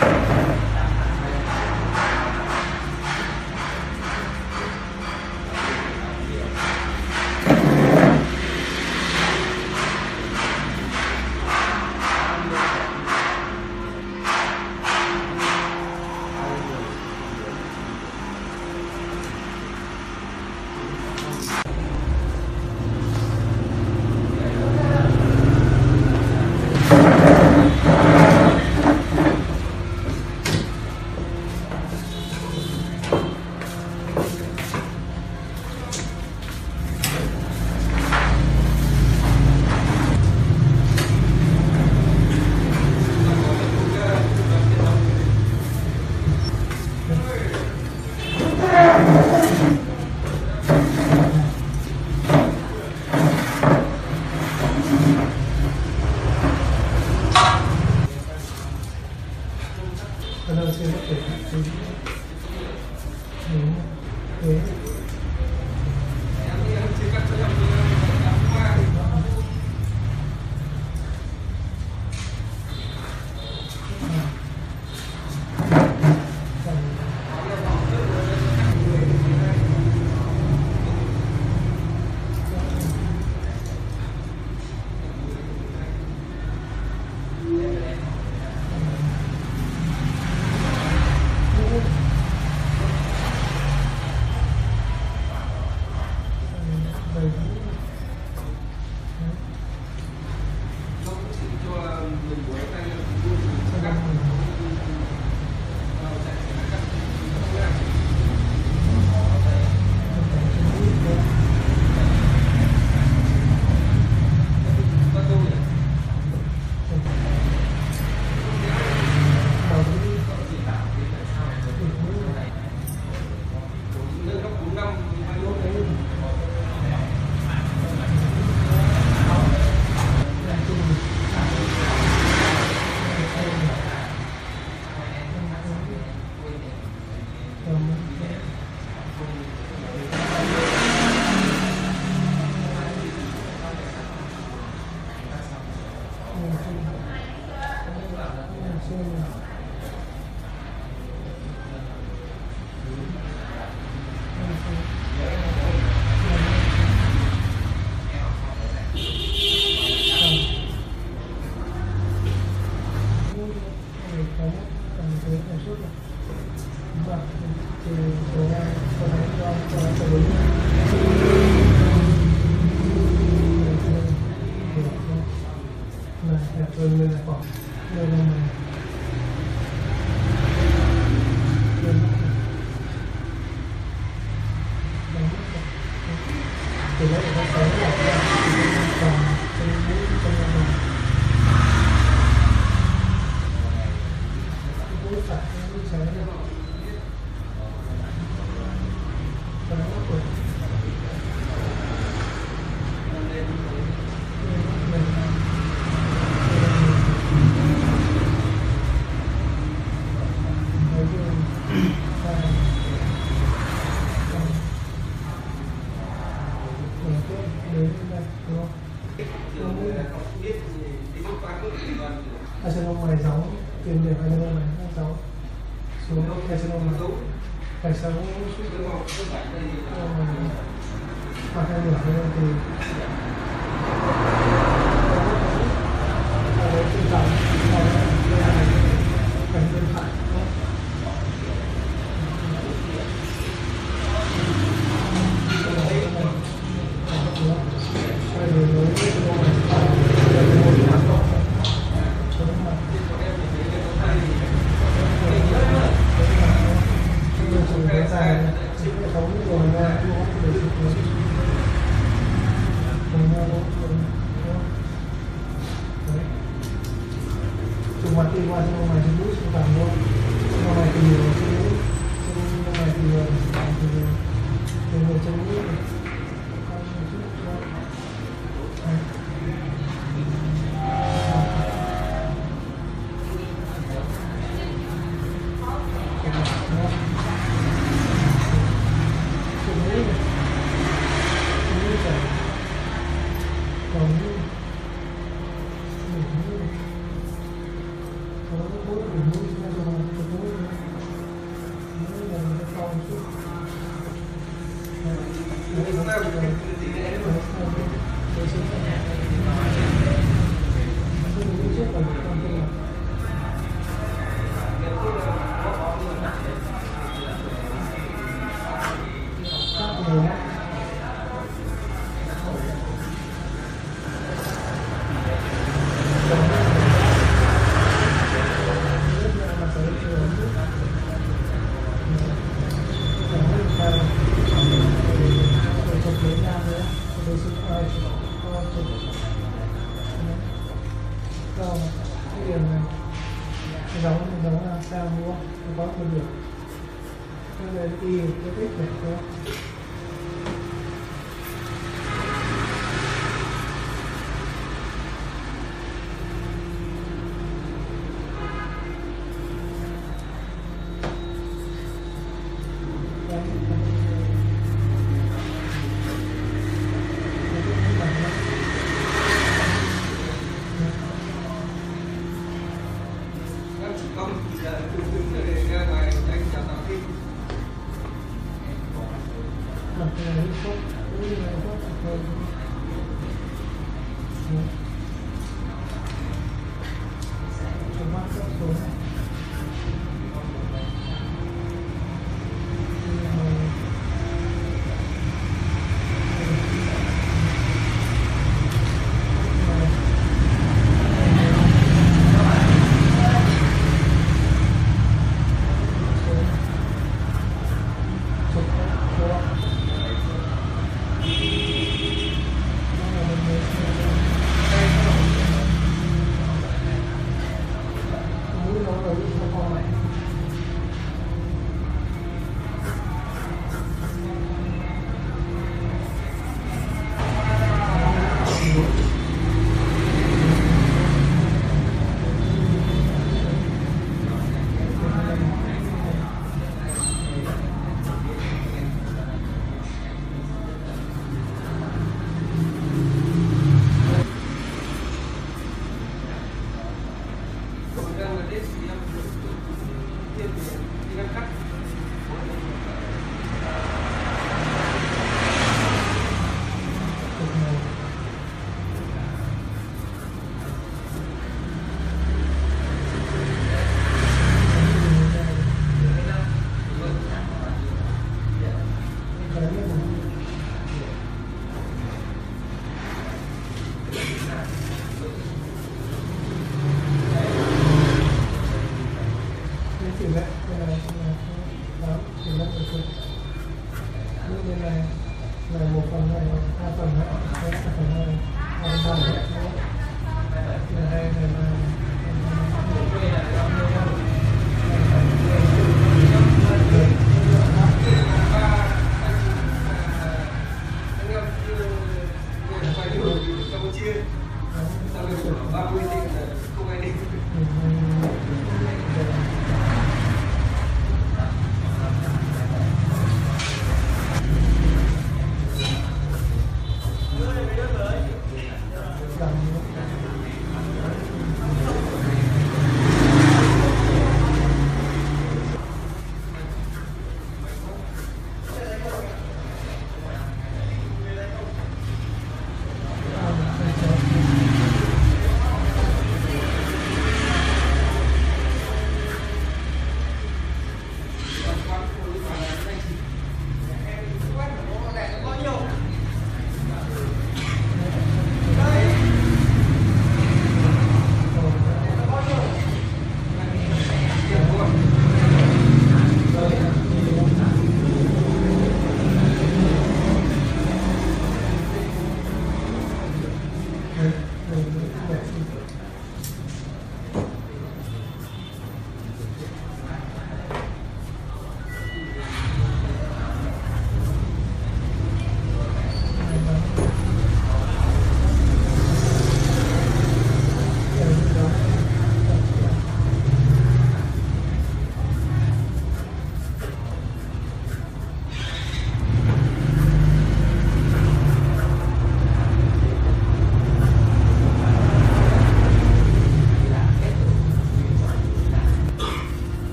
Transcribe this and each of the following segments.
Carcinoma này giống tiền đề carcinoma này không giống xuống carcinoma này phải sống hoặc hai nửa thì tinh thần cảnh bên phải cuma tiga sama maju sudah mau mulai tidur mulai tidur tidur tidur Hãy subscribe cho kênh Ghiền Mì Gõ để không bỏ lỡ những video hấp dẫn. giống làm sao mua có cái được cái này y cái tích này thôi.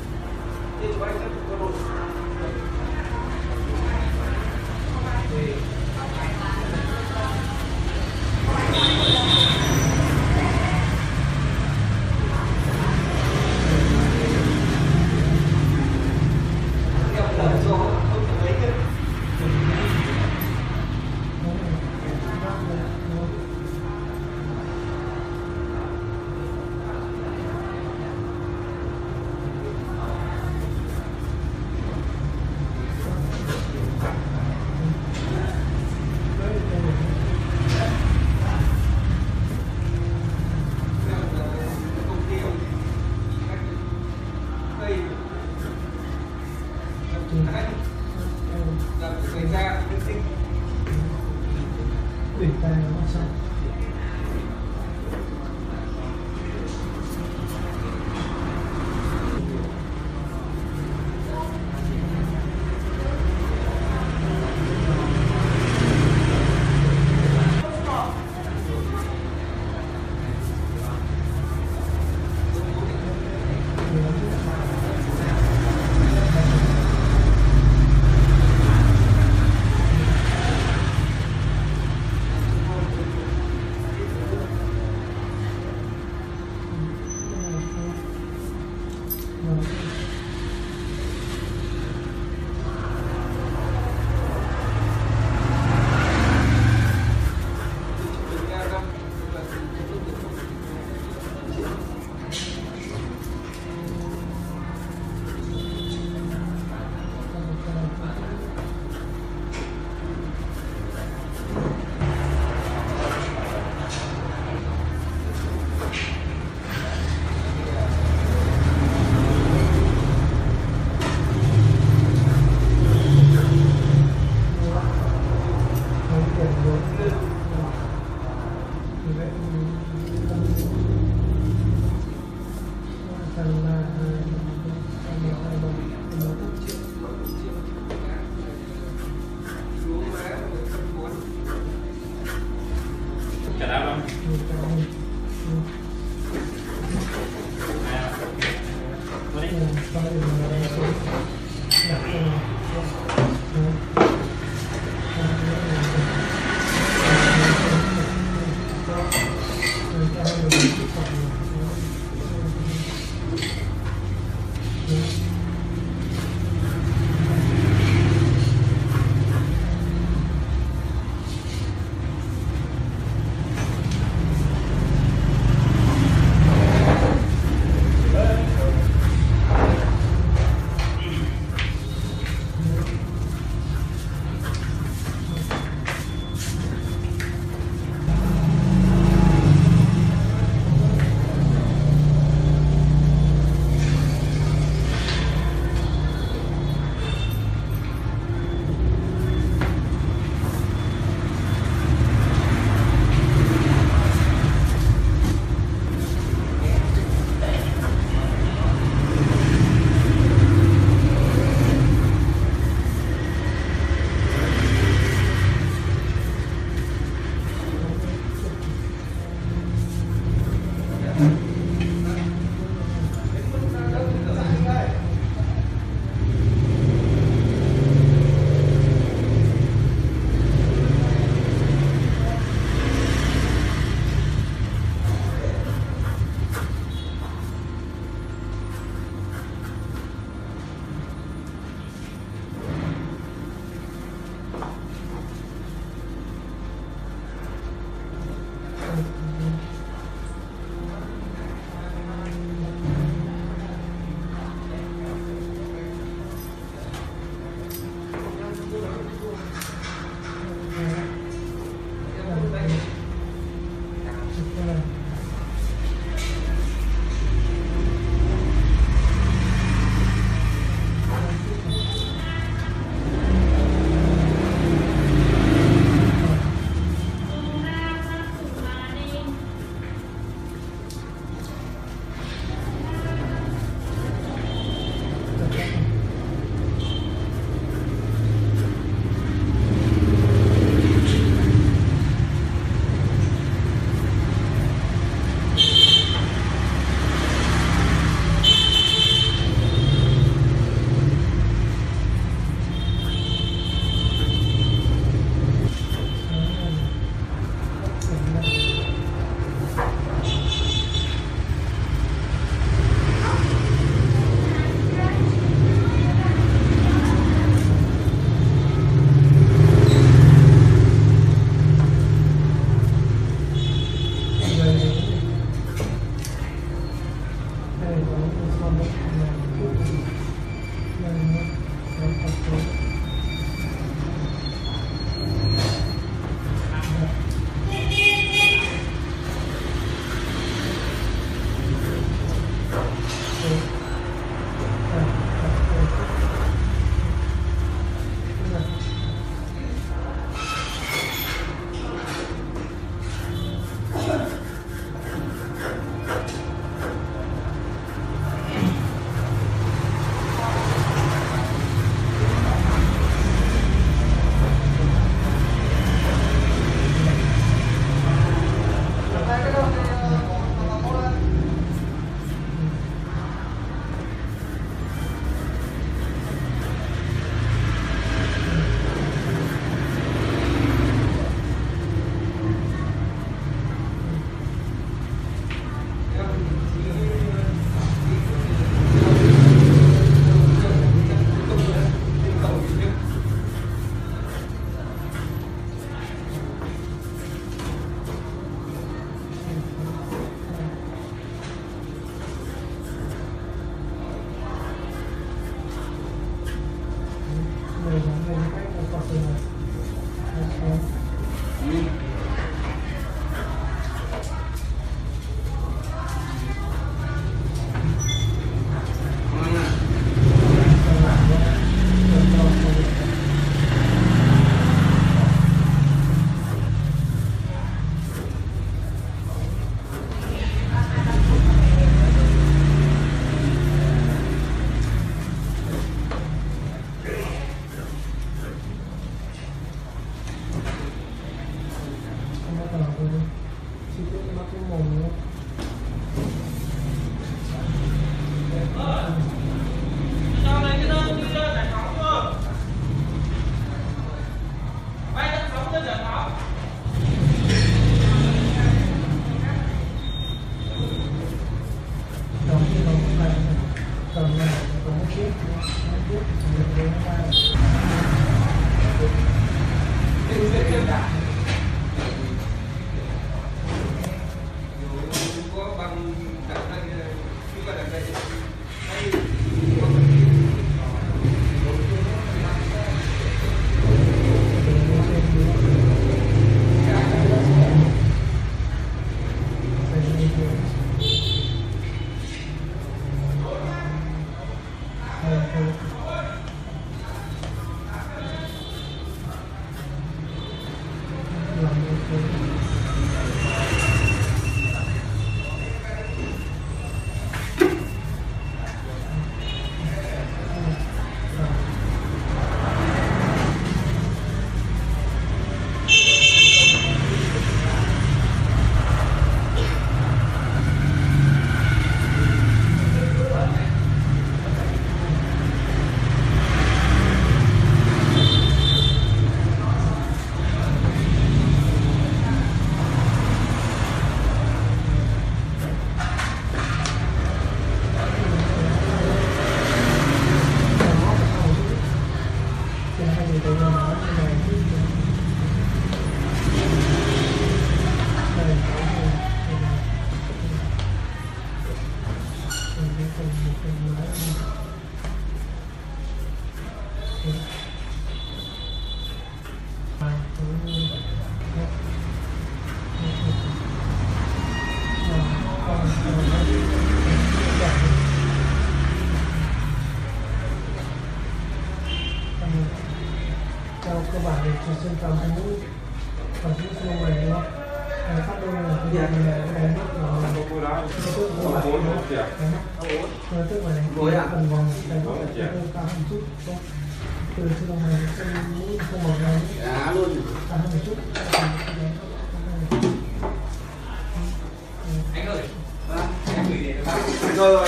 Thì tủy tai nó massage. Chị cũng mắc cái mồm nữa. Sau này cái đơn đi giải phóng chưa? Bay giải phóng chưa giải phóng? Đóng thì nó cũng là tầm này có một chiếc được đến ba Có bằng đặt đây khi mà đặt đây cơ bản thì trên tầm cái mũi và cái xương này nó phát đôi là cái việc này cái nước nó tức là phần vòng cái cao hơn chút từ cái đồng này cái mũi không màu này luôn cao hơn một chút. anh ơi em gửi để bác rồi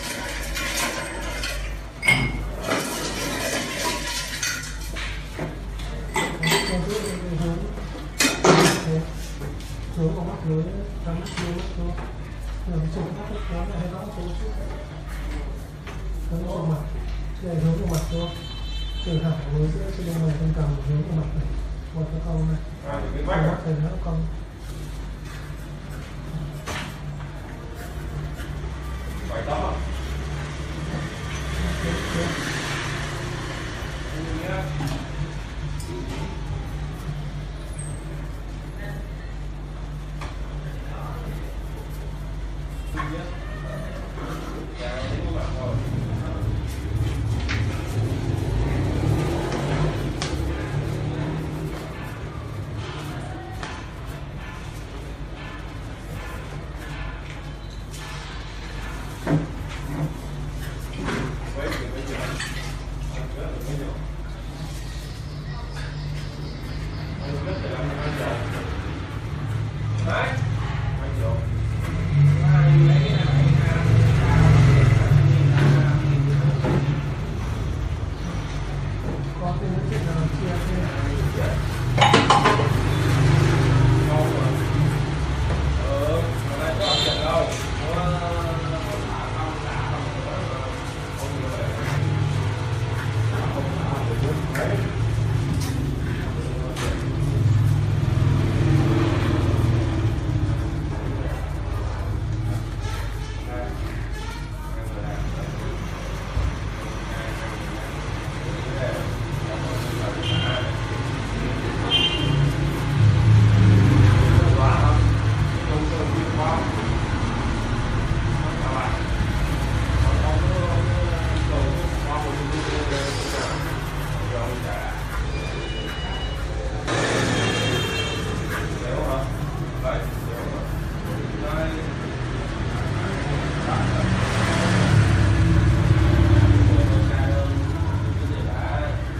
hướng vào mắt dưới cắm mắt dưới mắt xuống rồi chụp mắt nó là hay nó xuống chút hướng vào mặt để hướng vào mặt xuống từ thẳng với giữa trên bên ngoài con cầm hướng vào mặt này một cái câu này mắt thì nó cong phải đó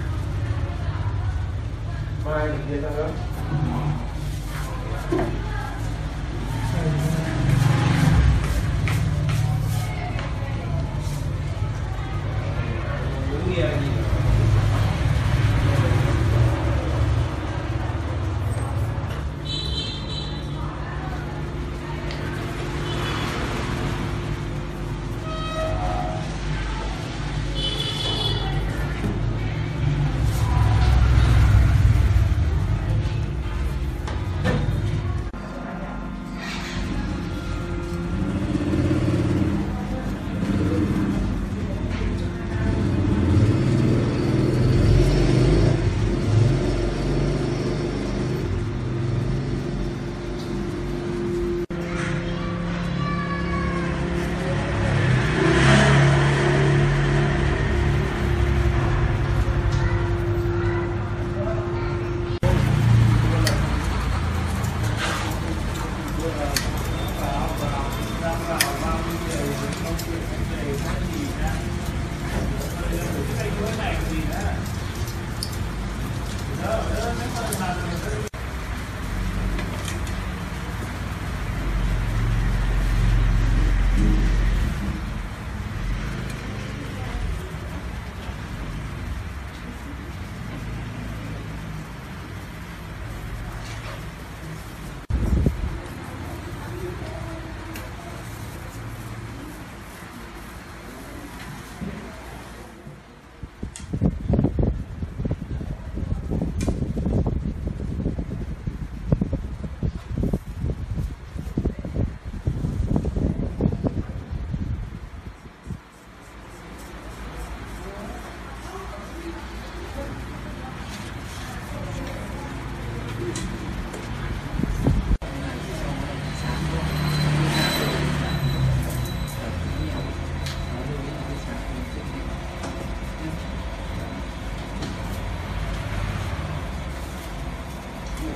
mai mình ra đó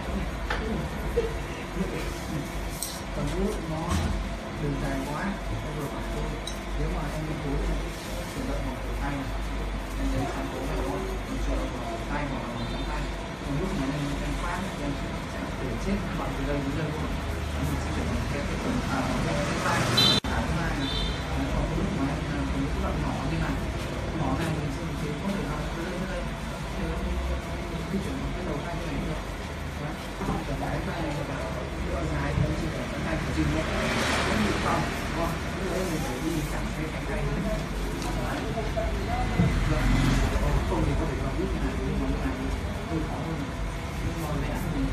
Còn vuốt nó đường dài quá em vừa phải thôi. Nếu mà em đi cúi thì sử dụng một cổ tay này, em lấy sàn cố này thôi, mình sửa vào cổ tay hoặc là một cánh tay. Còn lúc mà em phát thì em sẽ để chết bạn từ đây đến đây luôn. Mình sẽ chuyển thành cái phần cái tay cái thứ hai này. Còn lúc mà em có những đoạn nhỏ như này, nhỏ này mình sẽ có thể là từ đây đến đây. Di chuyển cái đầu tay như này được. Đấy, cái tay này đoạn dài thì em chỉ phải cái tay của chừng nữa. Nó bị phòng, đúng không? Bây giờ mình phải đi cẳng cái cánh tay này. Không thì có thể vào lúc này, nhưng mà lúc này hơi khó hơn. Nhưng mà vẽ mình